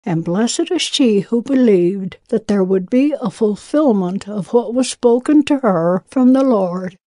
and blessed is she who believed that there would be a fulfillment of what was spoken to her from the Lord.